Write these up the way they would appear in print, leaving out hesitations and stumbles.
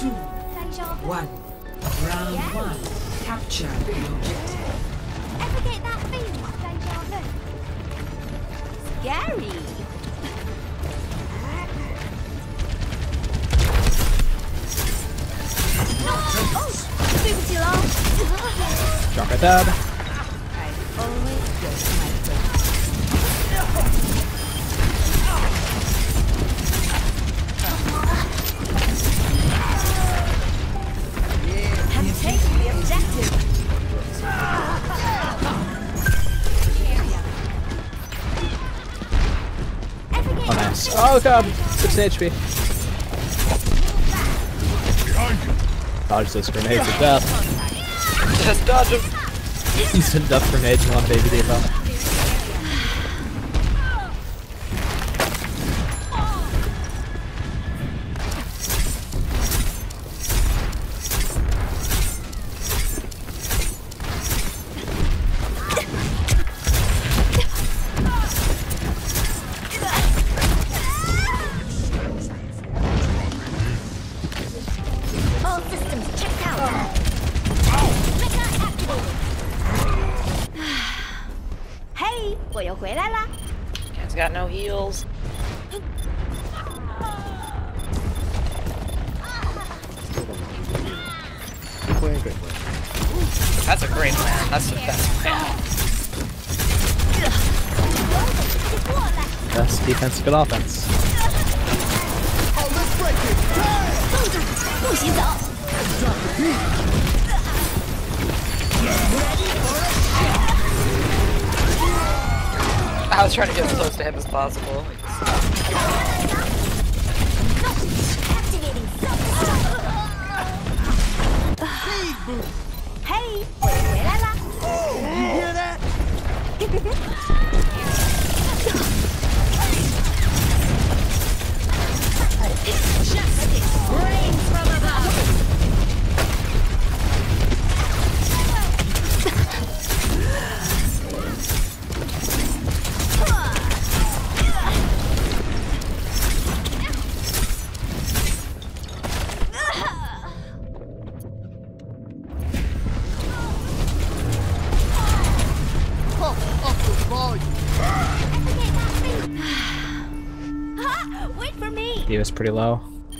2, 1. Round 1. Capture the objective. Ever get that feeling of deja vu? Scary. Oh, super too long. Drop it down. I always go to my friends. Have taken the objective. Oh, nice. Oh, god. 6 HP. Dodge those grenades to death. Just dodge him. He's enough grenades on Baby D.Va. All systems checked out. Mecha activated. Hey, 我又回来啦。 It's got no heals. That's a great plan. That's the best plan. Best defense, good offense. 不许走。 I was trying to get as close to him as possible. Activating. Hey, 我又回来啦。You hear that? Brains from above. Wait for me. D.Va's pretty low.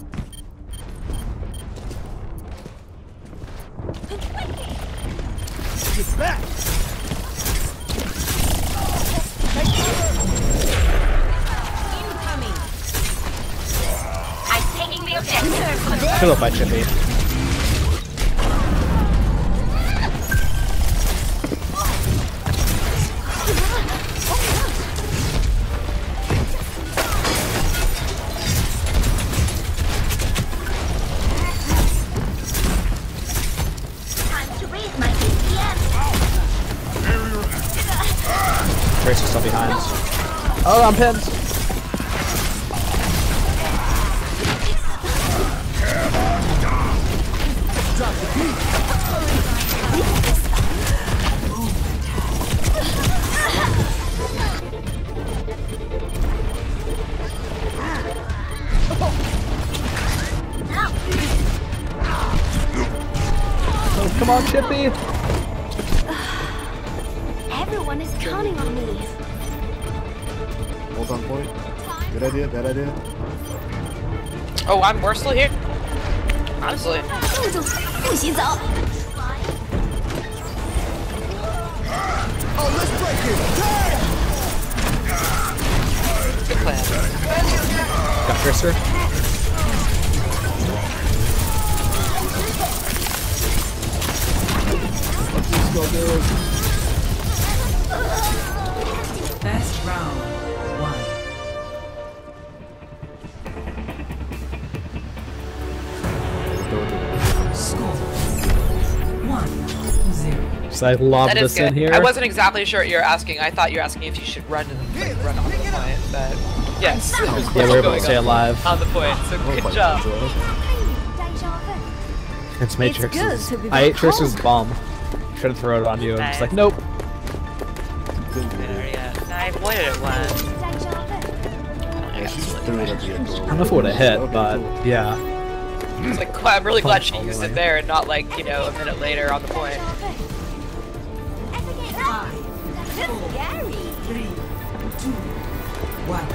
Get back! Incoming. I'm taking the objective. Kill it by Chippy. Tracer's still behind. Oh, I'm pinned. Oh, come on, Chippy. Everyone is counting on me. Hold on point. Good idea, bad idea. Oh, we're still here? Honestly. 不许走。 Oh, let's break it! Good plan. Got Tracer. Let's go, dude. Best round 1. Score 1-0. So I lobbed That is this in good. here. I wasn't exactly sure what you're asking. I thought you were asking if you should run to the run on the point, but yes. Yeah, we were able to stay alive. On the point, so good job. Deja vu. It's Matrix. good to be I ate back Tracer's home. bomb. Tried to throw it on you. I'm just like, nope. I avoided it once. Deja vu. Threw it at the end. I don't know if it would have hit, but yeah. It's like, I'm really glad she used it there and not like, you know, a minute later on the point. 5, 4, 3, 2, 1.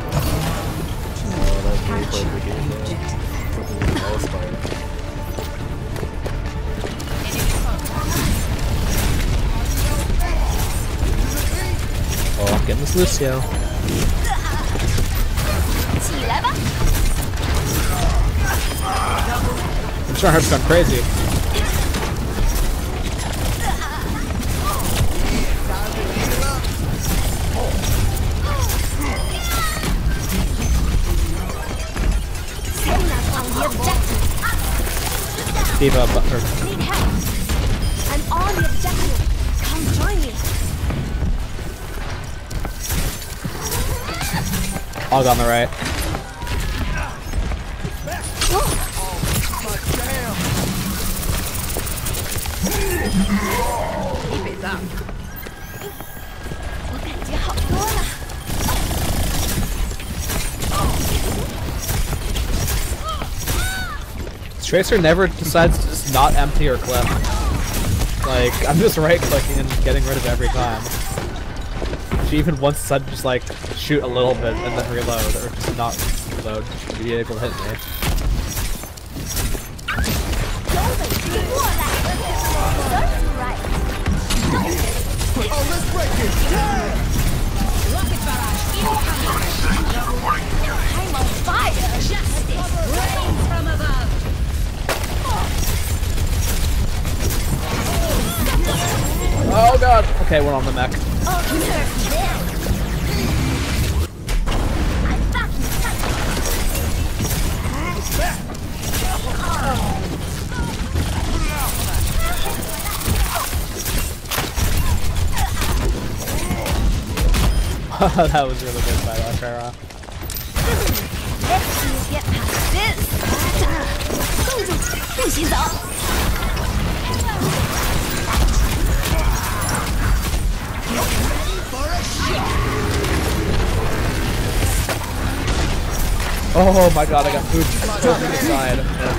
Capture the objective. Oh, I'm getting this Lucio. 起来吧！ I'm sure Heart's gone crazy. Send us on the objective. D.Va, Need help. I'm on the objective. Come join me. Hog on the right. Tracer never decides to just not empty or clip. Like, I'm just right clicking and getting rid of every time. She even once decided to just like shoot a little bit and then reload, or just not reload, to be able to hit me. Oh, let's break it! Yeah! I'm on fire. Justice rains from above. Oh god! Okay, we're on the mech. Oh, nerf them. I'm back in sight. That was really good by Lashara. Let's see you get past this. 公主，不许走。 Oh my god, I got food from the side.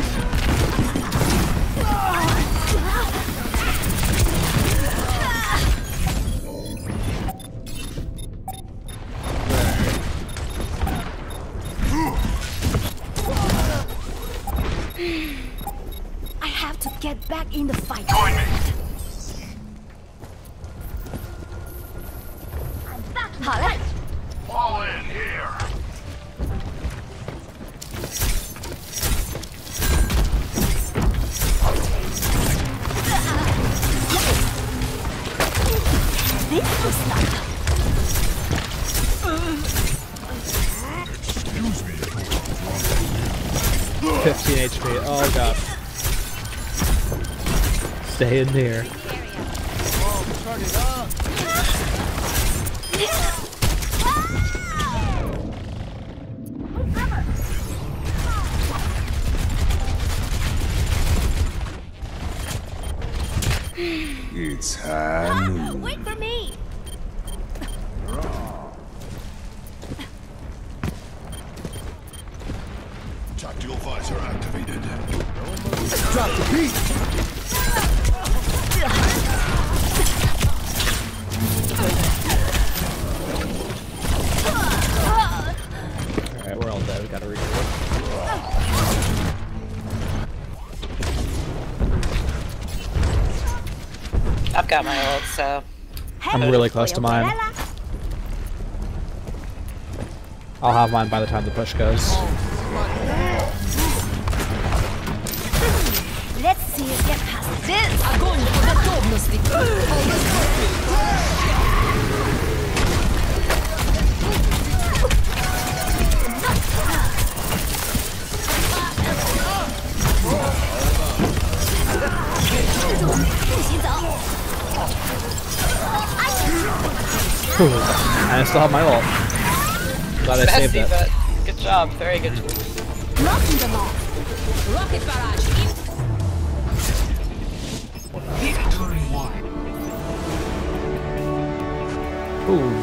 I have to get back in the fight. I'm back. 好嘞。 Fall in here. This was not. 15 HP. Oh god. Stay in there. Oh, turn it up! It's high Wait for me. Tactical visor activated. Drop the beat! Alright, we're all dead. We gotta regroup. I've got my ult, so. I'm really close to mine. I'll have mine by the time the push goes. Let's see you get past this. And I still have my ult. Glad I saved Messy, it. but good job. Very good. Knocking them off. Rocket barrage. Victory. Ooh.